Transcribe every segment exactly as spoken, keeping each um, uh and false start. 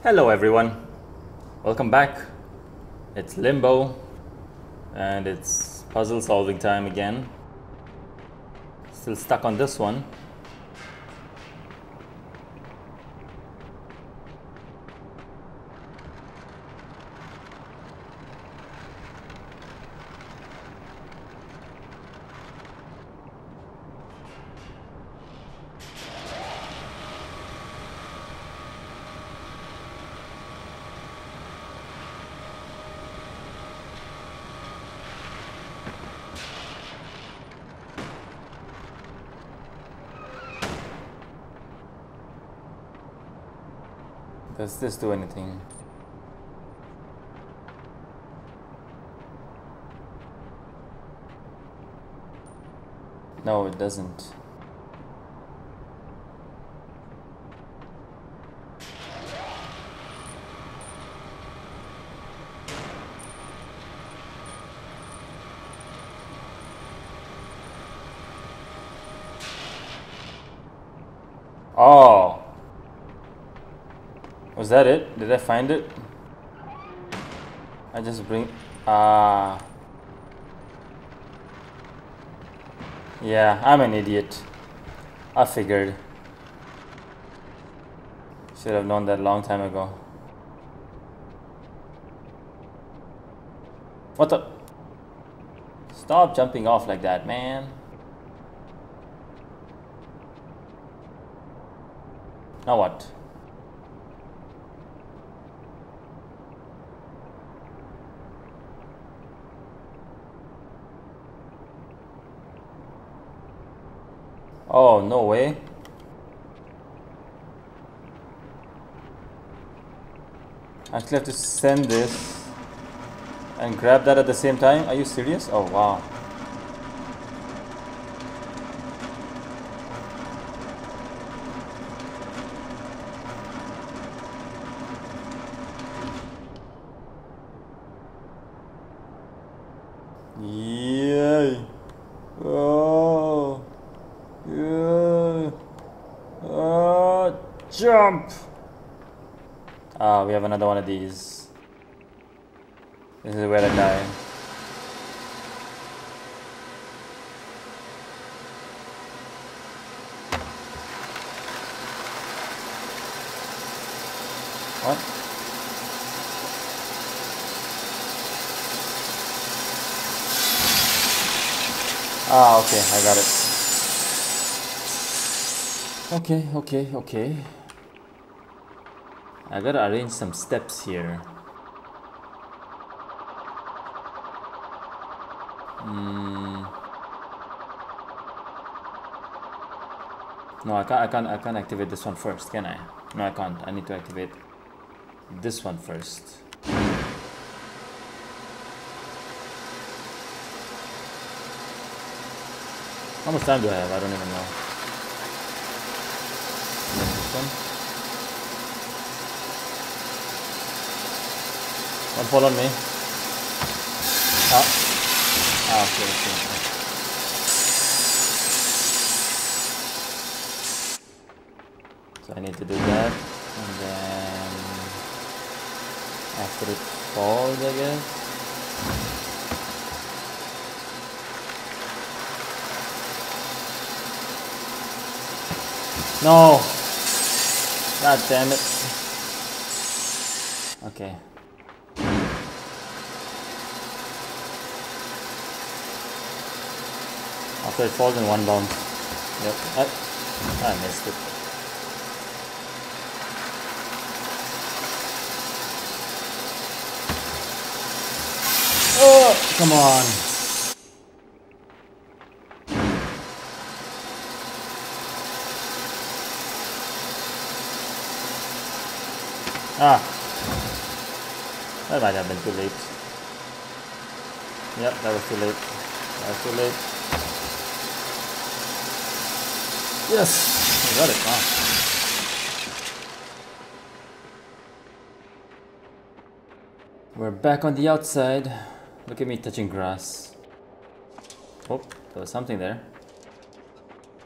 Hello everyone, welcome back. It's Limbo and it's puzzle solving time again. Still stuck on this one. Does this do anything? No, it doesn't. Oh! Was that it? Did I find it? I just bring... Ah. Yeah, I'm an idiot. I figured. Should have known that a long time ago. What the? Stop jumping off like that, man. Now what? Oh, no way. I actually have to send this and grab that at the same time. Are you serious? Oh, wow. Yay. Oh. Yeah. Uh, jump! Ah, we have another one of these. This is where I die. What? Ah, okay, I got it. Okay, okay, okay. I gotta arrange some steps here. Hmm. No, I can't. I can't. I can't activate this one first, can I? No, I can't. I need to activate this one first. How much time do I have? I don't even know. This one. Don't fall on me. Ah. Ah, okay, okay, okay. So I need to do that, and then after it falls, I guess. No! God damn it. Okay. After it falls in one bounce. Yep. I, I missed it. Oh, come on. Ah, that might have been too late. Yep, that was too late. That was too late. Yes, I got it. Wow. We're back on the outside. Look at me touching grass. Oh, there was something there.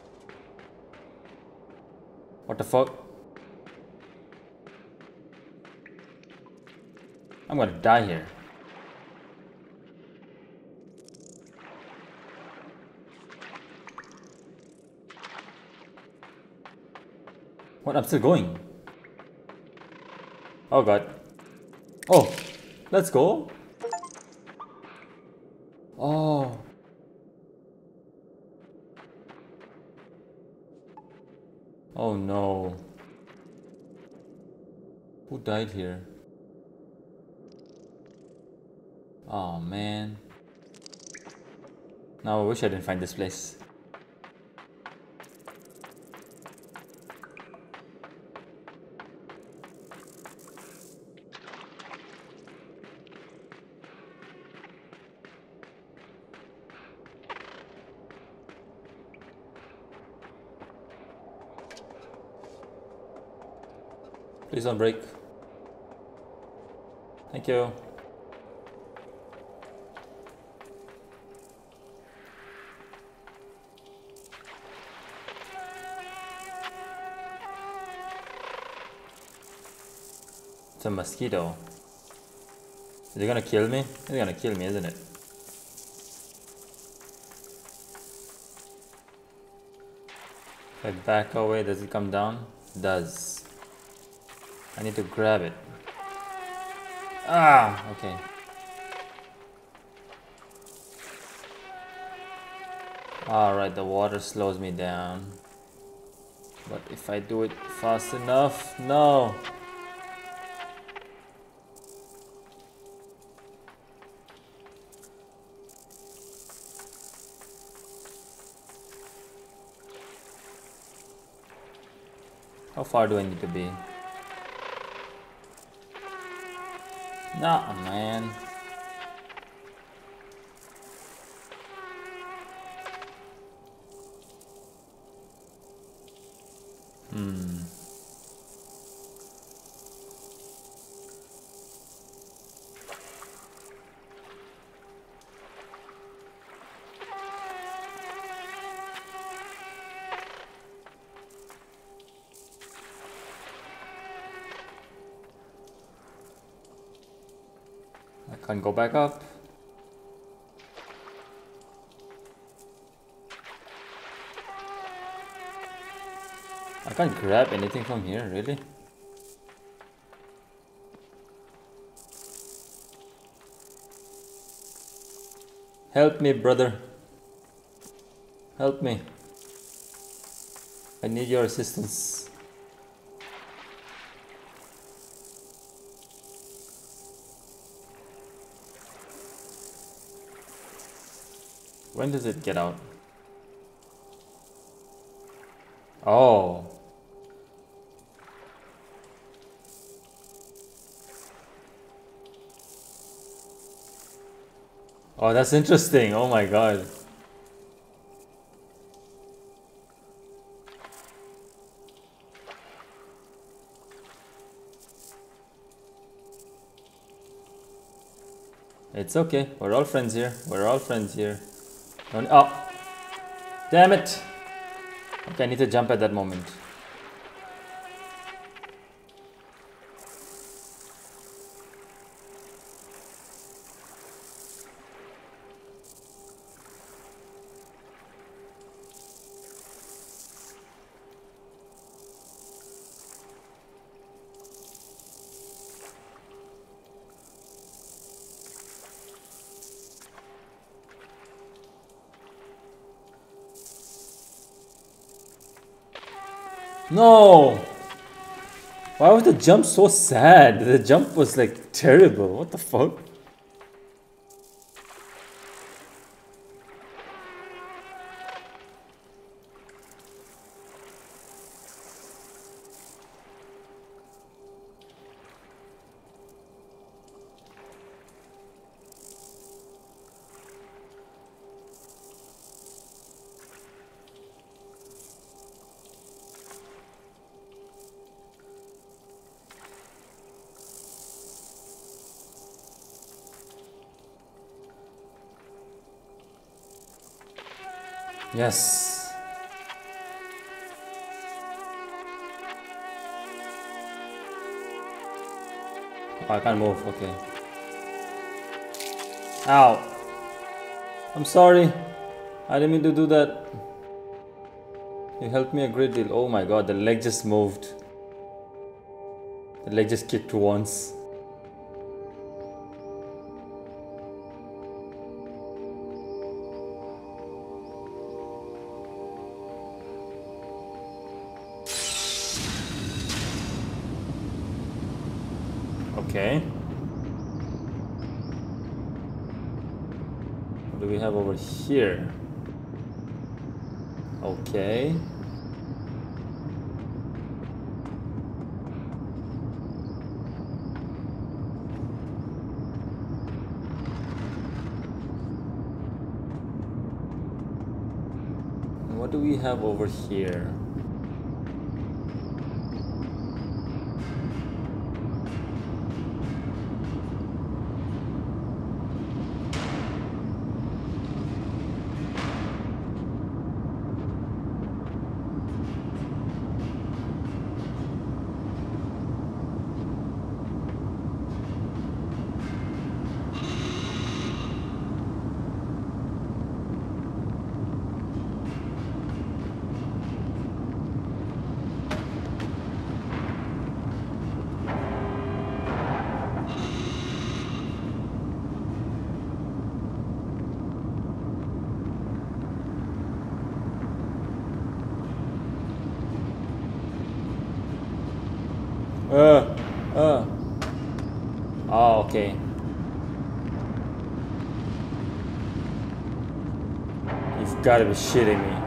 What the fuck? I'm gonna die here. What? I'm still going. Oh god. Oh, let's go. Oh. Oh no. Who died here? Oh man. Now I wish I didn't find this place. Please don't break. Thank you. It's a mosquito. Is it gonna kill me? It's gonna kill me, isn't it? If I back away, does it come down? It does. I need to grab it. Ah, okay. Alright, the water slows me down. But if I do it fast enough, no. How far do I need to be? Nah, man. Hmm. I can't go back up. I can't grab anything from here, really? Help me, brother. Help me. I need your assistance. When does it get out? Oh. Oh, that's interesting. Oh my god. It's okay. We're all friends here. We're all friends here. Don't, oh. Damn it. Okay, I need to jump at that moment. No! Why was the jump so sad? The jump was like terrible. What the fuck? Yes. Oh, I can't move, okay. Ow. I'm sorry. I didn't mean to do that. You helped me a great deal. Oh my god, the leg just moved. The leg just kicked once. Okay. What do we have over here? Okay. What do we have over here? Uh, uh. Oh, okay. You've got to be shitting me.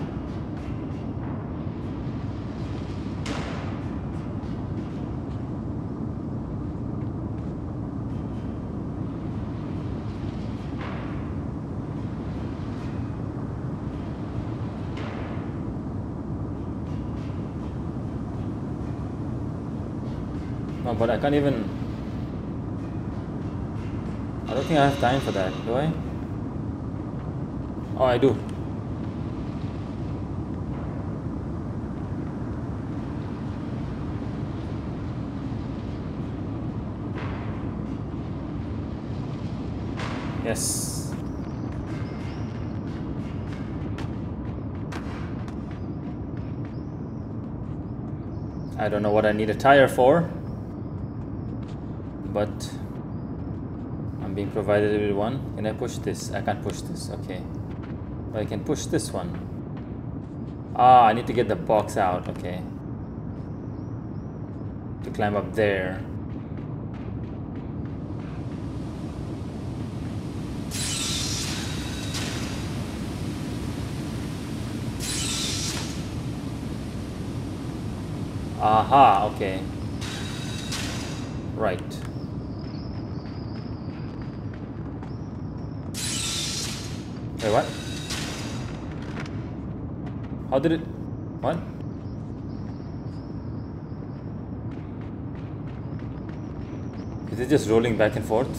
No, but I can't even... I don't think I have time for that, do I? Oh, I do. Yes. I don't know what I need a tire for, but I'm being provided with one. Can I push this? I can't push this. Okay. But I can push this one. Ah, I need to get the box out. Okay. To climb up there. Aha, okay. Right. Wait, what? How did it... What? Is it just rolling back and forth?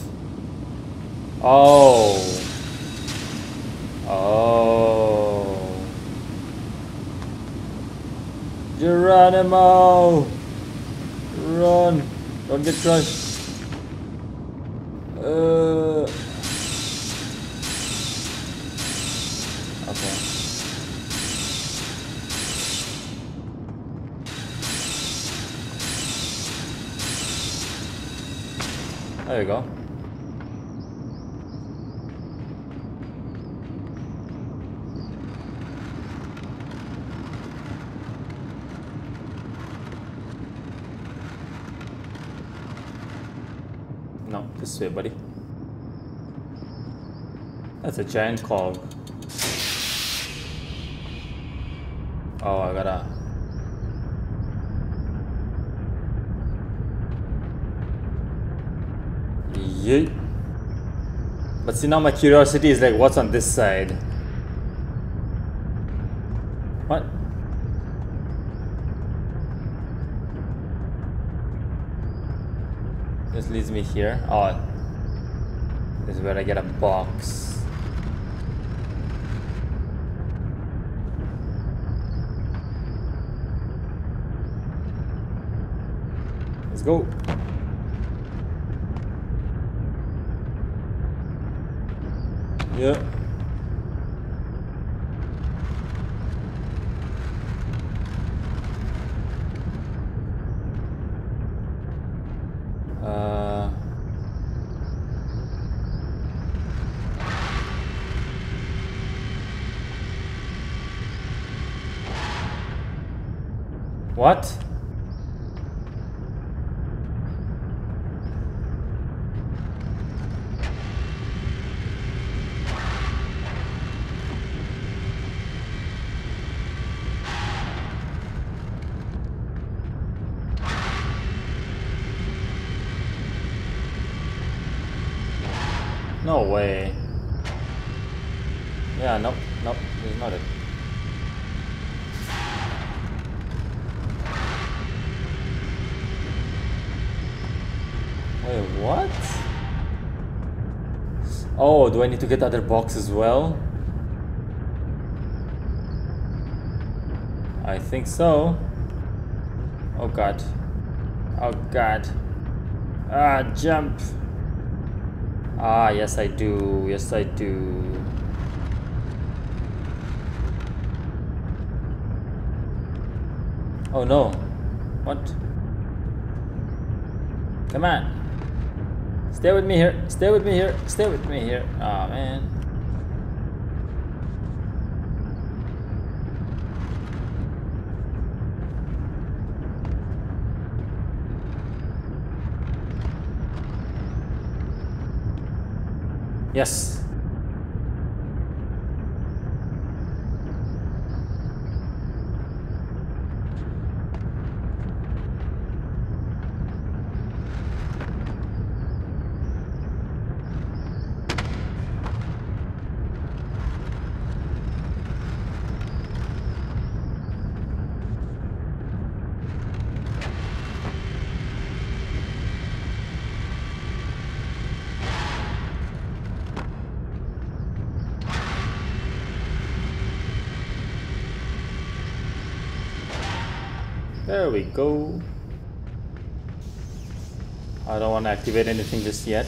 Oh. Oh. Geronimo! Run! Don't get crushed. Uh. Okay. There you go. No, this way, buddy. That's a giant cog. Oh, I gotta... Yeet. But see, now my curiosity is like, what's on this side? What? This leads me here. Oh, this is where I get a box. Let's go. Yeah. Uh. What? No way. Yeah, nope, nope, it's not it. Wait, what? Oh, do I need to get the other box as well? I think so. Oh god. Oh god. Ah, jump. Ah, yes I do. Yes I do. Oh no. What? Come on. Stay with me here. Stay with me here. Stay with me here. Oh man. Yes. There we go. I don't want to activate anything just yet.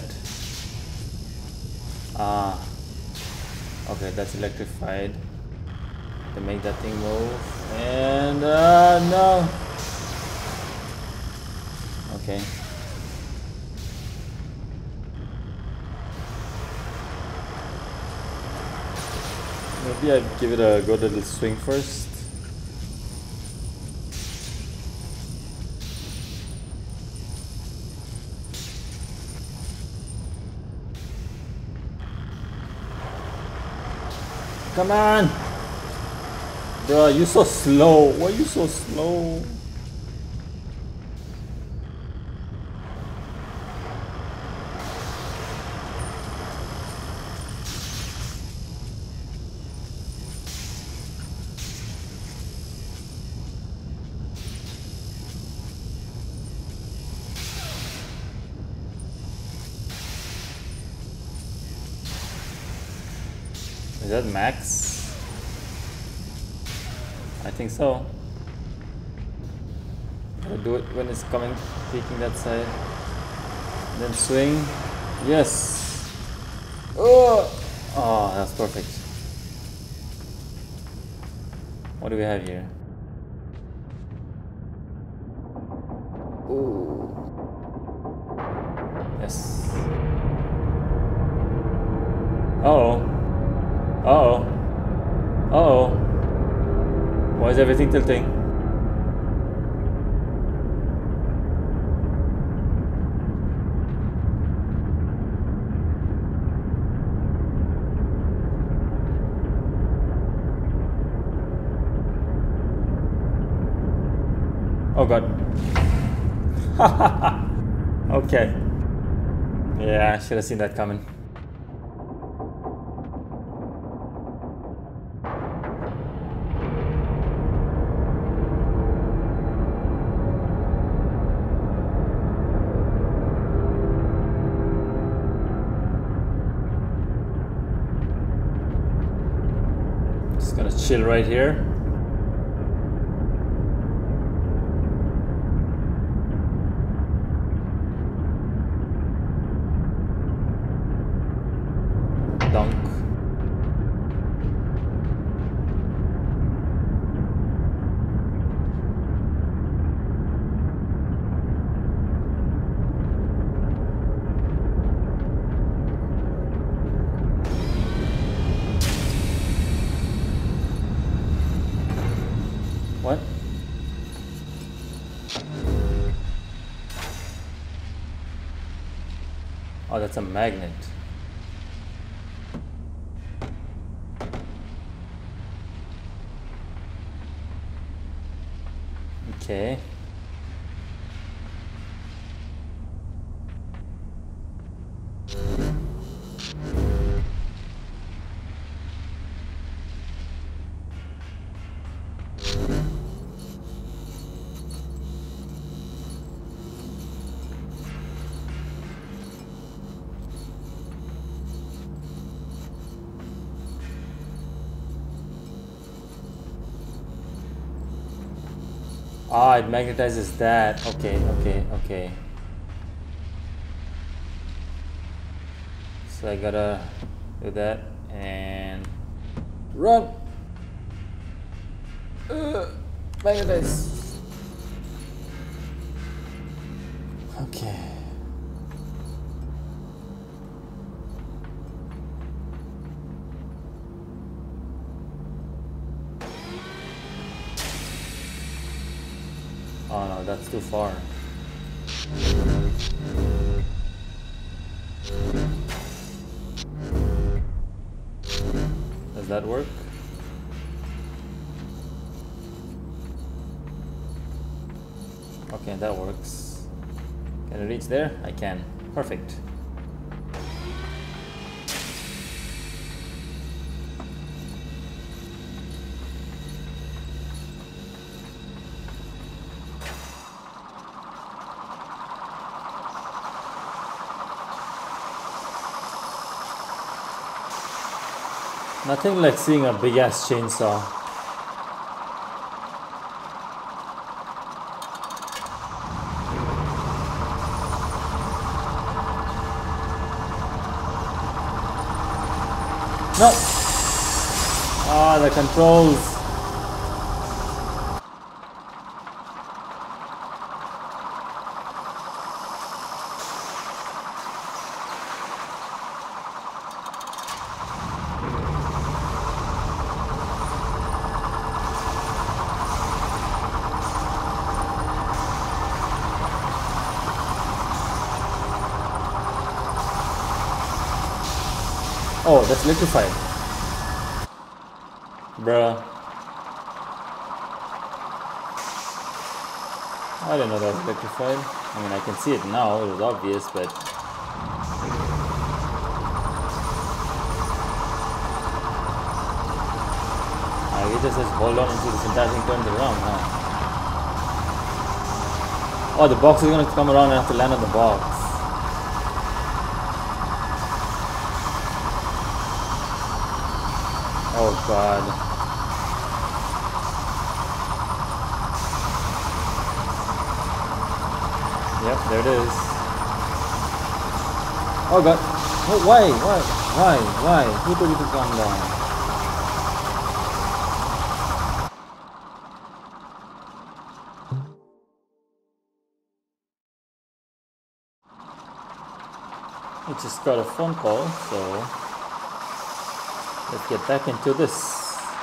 Ah. Okay, that's electrified. To make that thing move. And uh no. Okay. Maybe I'd give it a good little swing first. Come on! Duh, you're so slow. Why are you so slow? Is that max? I think so. Gotta do it when it's coming, peeking that side. And then swing. Yes! Oh! Oh, that's perfect. What do we have here? Ooh. Yes. Uh-oh. Uh-oh. Uh-oh. Why is everything tilting? Oh god. Okay. Yeah, I should have seen that coming. Just gonna chill right here. Dunk. Oh, that's a magnet. Okay. Ah, it magnetizes that. Okay, okay, okay. So I gotta do that and run. Uh, magnetize. Okay. Oh no, that's too far. Does that work? Okay, that works. Can I reach there? I can. Perfect. Nothing like seeing a big ass chainsaw. No! Ah, the controls. Oh, that's electrified. Bruh. I didn't know that was electrified. I mean, I can see it now, it was obvious, but... I guess just hold on until this entire thing turns around, huh? Oh, the box is gonna come around and I have to land on the box. Oh god. Yep, there it is. Oh god. Oh, why? Why? Why? Why? Who told you to calm down? I just got a phone call, so let's get back into this.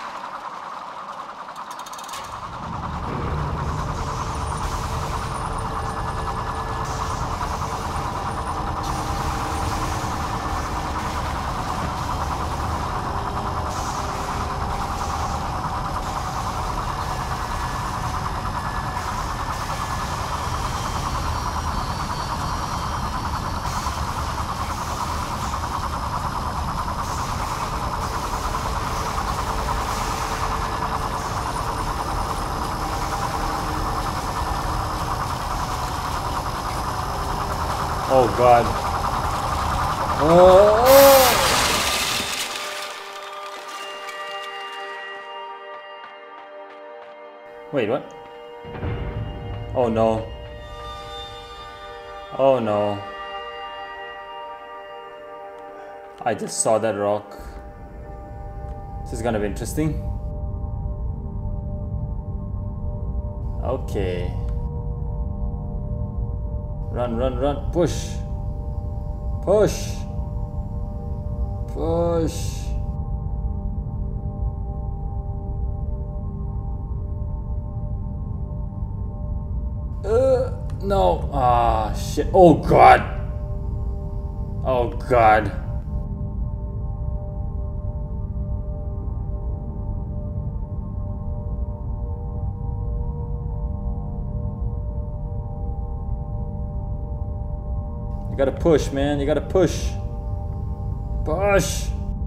Oh god. Oh. Wait, what? Oh no. Oh no. I just saw that rock. This is gonna be interesting. Okay. Run, run, run. Push. Push. Push. Uh, no. Ah, shit. Oh, God. Oh god. You gotta push, man. You gotta push. Push!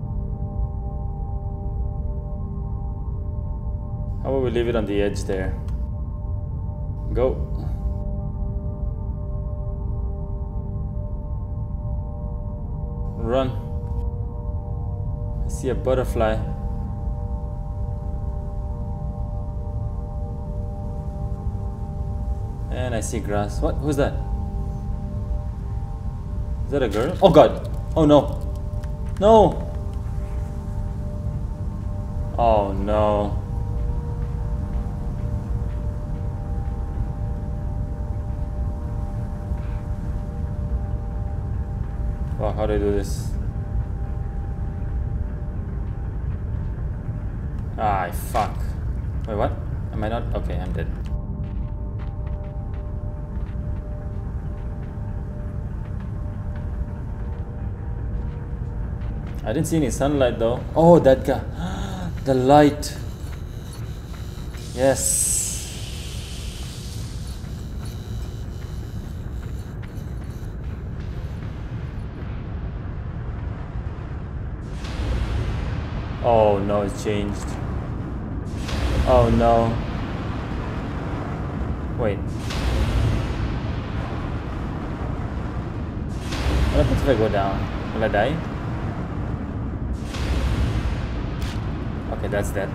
How about we leave it on the edge there? Go. Run. I see a butterfly. And I see grass. What? Who's that? Is that a girl? Oh god! Oh no! No! Oh no. Wow, how do I do this? Ah, fuck. Wait, what? Am I not? Okay, I'm dead. I didn't see any sunlight though. Oh, that guy. The light. Yes. Oh no, it's changed. Oh no. Wait. What happens if I go down? Will I die? Okay, that's that.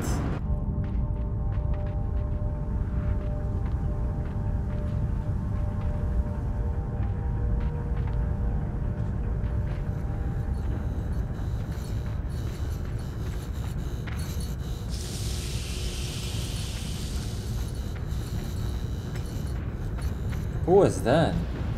Who was that?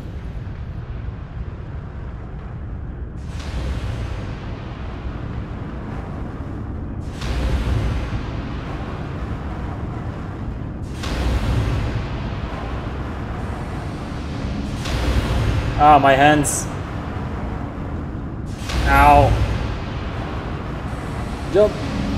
Ah, my hands. Ow. Jump.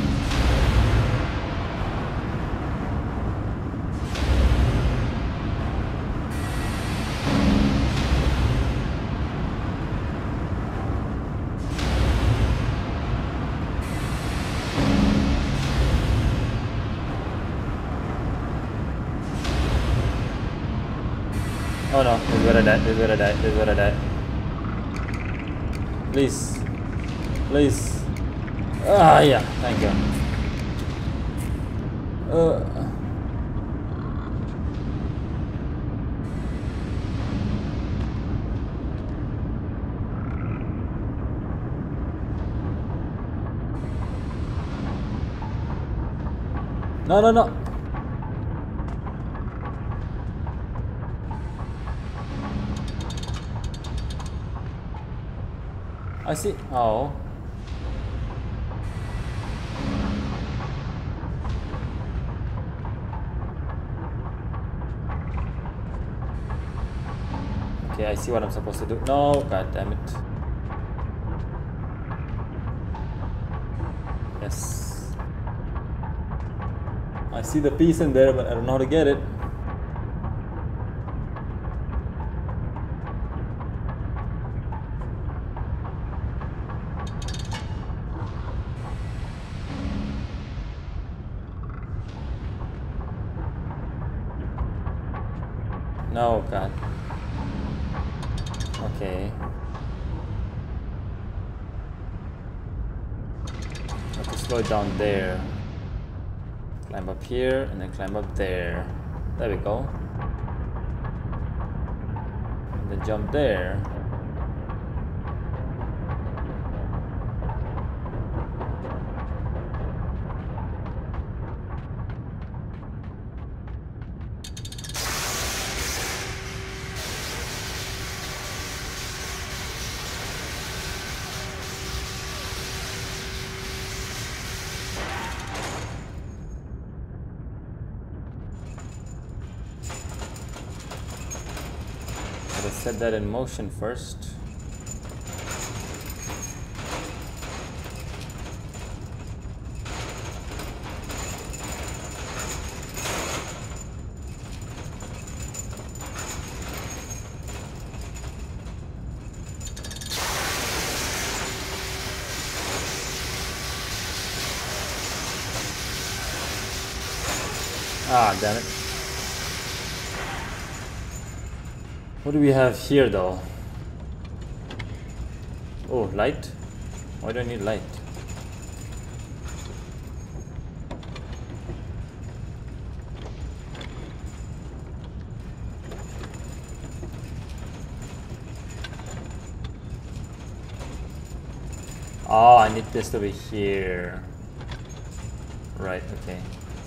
Oh no, this is where I die, this is where I die, this is where I die. Please. Please. Ah, yeah, thank you. Uh. No, no, no. I see. Oh. Okay, I see what I'm supposed to do. No, god damn it. Yes. I see the piece in there, but I don't know how to get it. No, god. Okay. I have to slow it down there. Climb up here and then climb up there. There we go. And then jump there. Set that in motion first. Ah, damn it. What do we have here though? Oh, light? Why do I need light? Oh, I need this over here. Right, okay.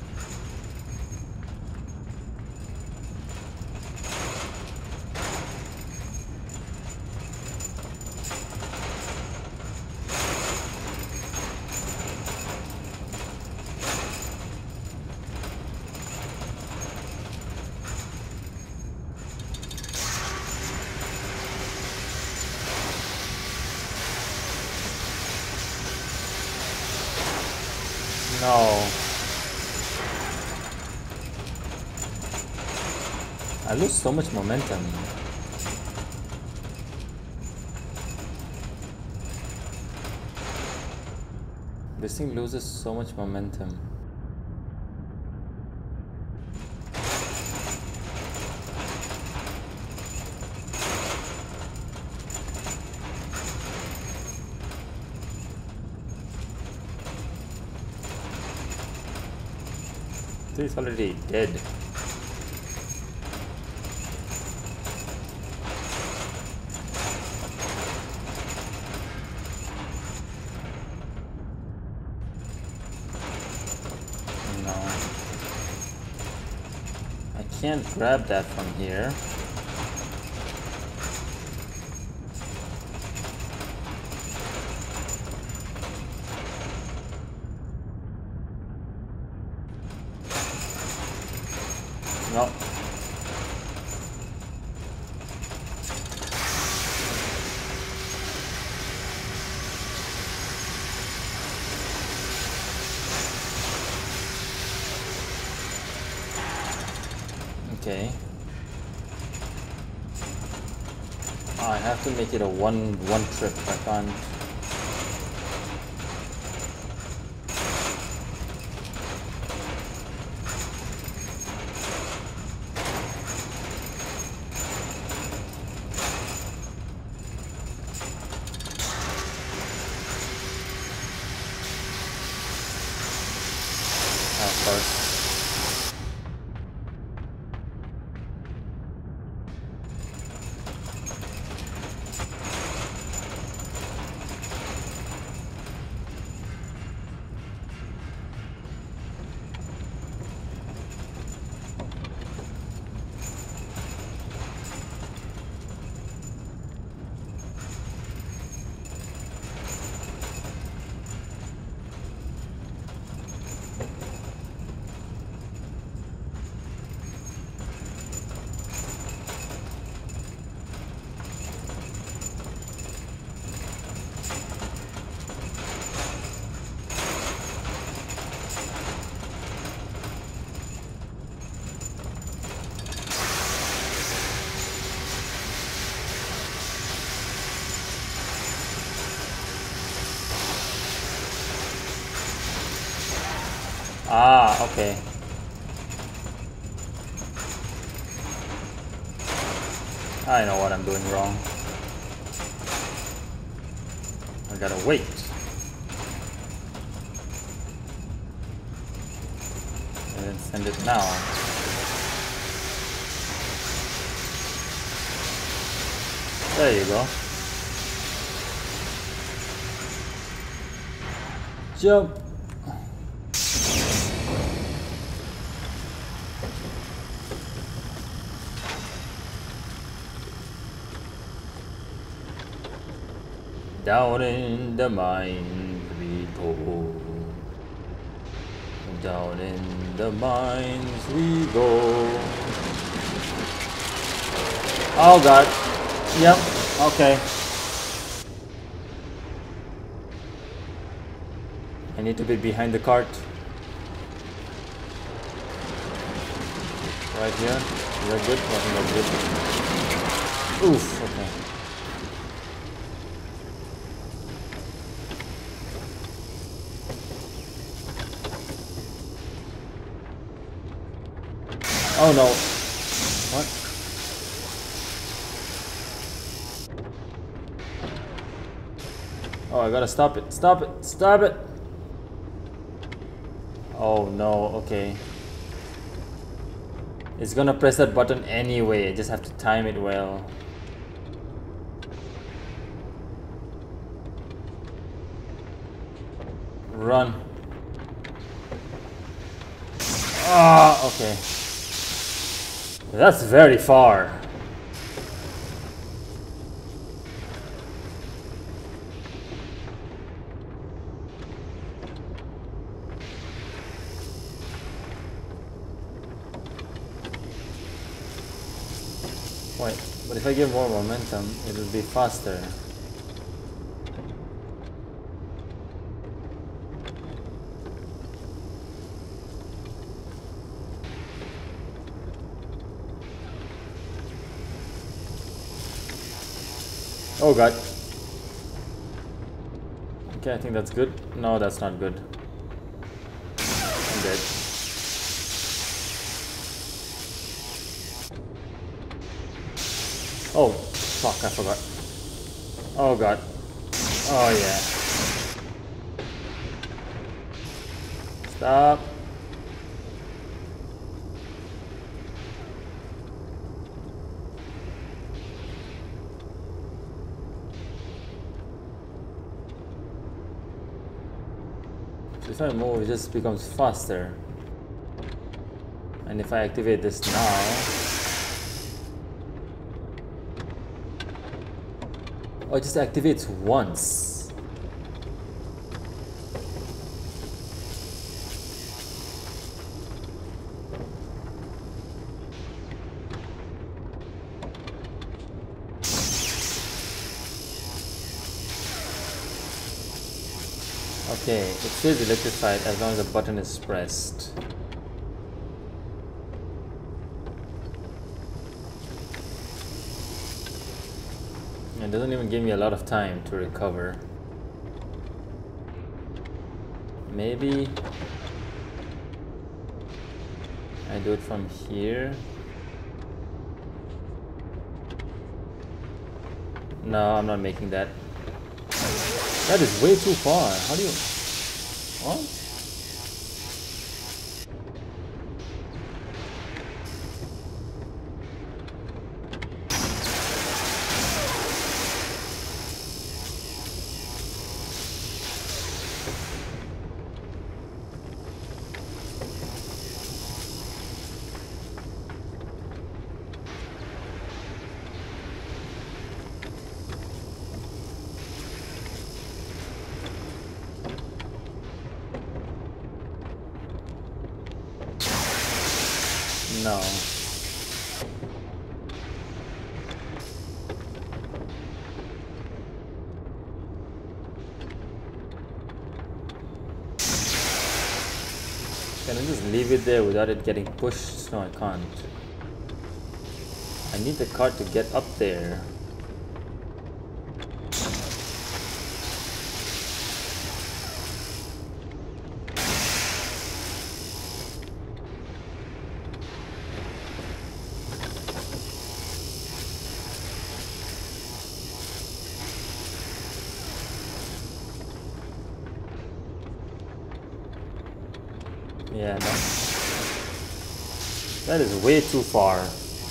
No. I lose so much momentum. This thing loses so much momentum. It's already dead. No. I can't grab that from here. No. Okay. Oh, I have to make it a one one trip. I can't. Of course. Ah, okay. I know what I'm doing wrong. I gotta wait. And then send it now. There you go. Jump. Down in the mines we go. Down in the mines we go. Oh god. Yep. Okay. I need to be behind the cart. Right here. Is that good? I think that's good. Oof. Okay. Oh no. What? Oh, I gotta stop it. Stop it. Stop it. Oh no, okay. It's gonna press that button anyway. I just have to time it well. Run. Ah, okay. That's very far. Wait, but if I give more momentum, it'll be faster. Oh god. Okay, I think that's good. No, that's not good. I'm dead. Oh, fuck, I forgot. Oh god. Oh yeah. Stop. If I move, it just becomes faster. And if I activate this now, oh, it just activates once. Okay, it stays electrified as long as the button is pressed. It doesn't even give me a lot of time to recover. Maybe I do it from here. No, I'm not making that. That is way too far. How do you... What? No. Can I just leave it there without it getting pushed? No, I can't. I need the cart to get up there. Yeah, no. That is way too far.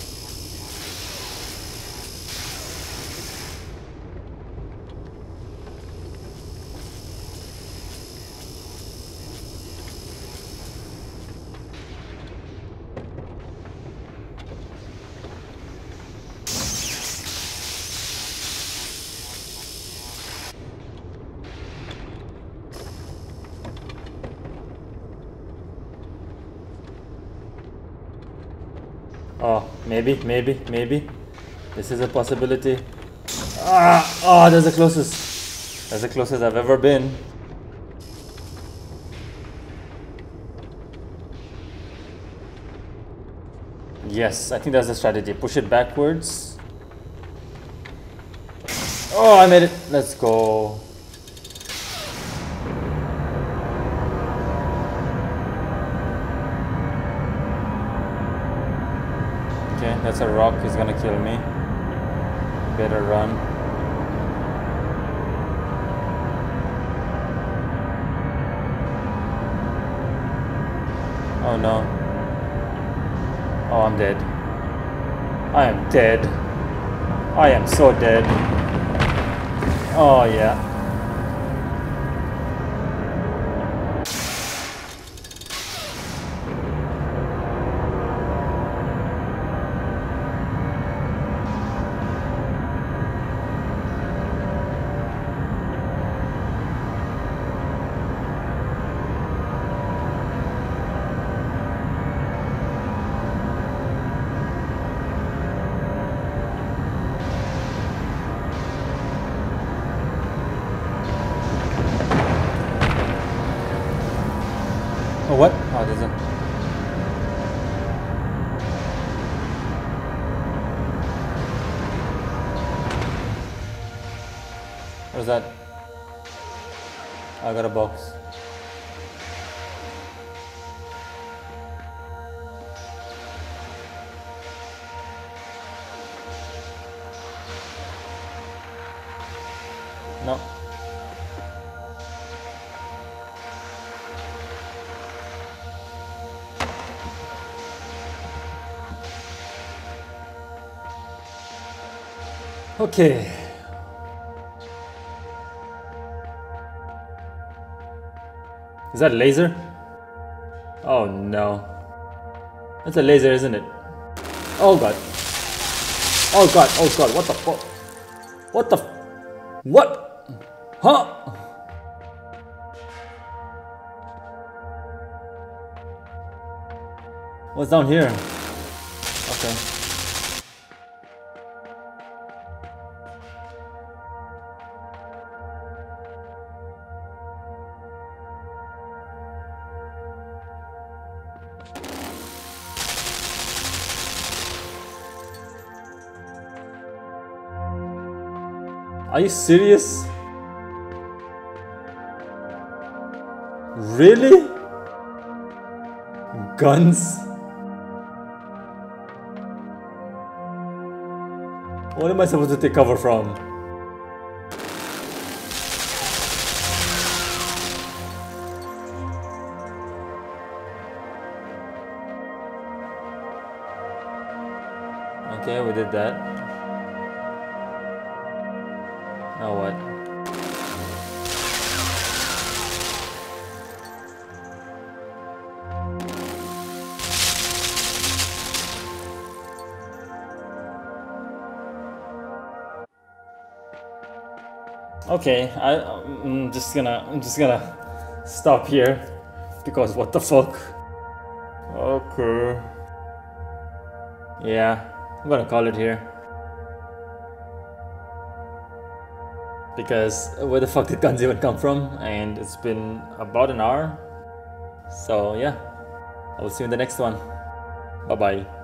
Oh, maybe, maybe, maybe. This is a possibility. Ah, oh, that's the closest. That's the closest I've ever been. Yes, I think that's the strategy. Push it backwards. Oh, I made it. Let's go. That's a rock, he's gonna kill me. Better run. Oh no. Oh, I'm dead. I am dead. I am so dead. Oh yeah. Oh, what? Oh, there's a... What's that? I got a box. No. Okay. Is that a laser? Oh no. That's a laser, isn't it? Oh god. Oh god, oh god, what the fuck? What the f- What? Huh? What's down here? Okay. Are you serious? Really? Guns? What am I supposed to take cover from? Okay, we did that. Now what? Okay, I, I'm just gonna, I'm just gonna stop here because what the fuck? Okay. Yeah, I'm gonna call it here. Because where the fuck did guns even come from? And it's been about an hour. So yeah, I will see you in the next one. Bye bye.